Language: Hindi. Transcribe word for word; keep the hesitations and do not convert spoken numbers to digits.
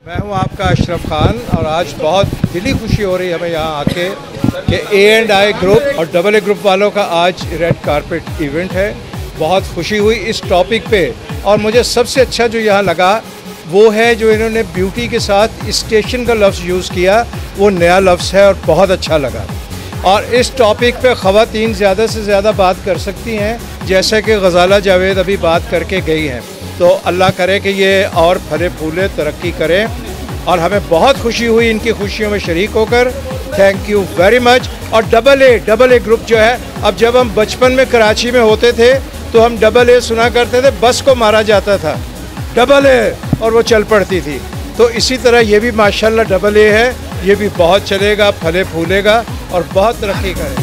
मैं हूं आपका अशरफ खान और आज बहुत दिली खुशी हो रही है हमें यहाँ आके कि ए एंड आई ग्रुप और डबल ए ग्रुप वालों का आज रेड कारपेट इवेंट है। बहुत खुशी हुई इस टॉपिक पे और मुझे सबसे अच्छा जो यहाँ लगा वो है जो इन्होंने ब्यूटी के साथ स्टेशन का लफ्ज़ यूज़ किया, वो नया लफ्ज़ है और बहुत अच्छा लगा। और इस टॉपिक पे ख़वातीन ज़्यादा से ज़्यादा बात कर सकती हैं, जैसे कि गज़ाला जावेद अभी बात करके गई हैं। तो अल्लाह करे कि ये और फले फूले तरक्की करें और हमें बहुत खुशी हुई इनकी खुशियों में शरीक होकर। Thank you very much. और double A double A group जो है, अब जब हम बचपन में कराची में होते थे तो हम डबल ए सुना करते थे, बस को मारा जाता था डबल ए और वो चल पड़ती थी। तो इसी तरह ये भी माशाल्लाह डबल ए है, ये भी बहुत चलेगा, फले फूलेगा और बहुत तरक्की करेगा।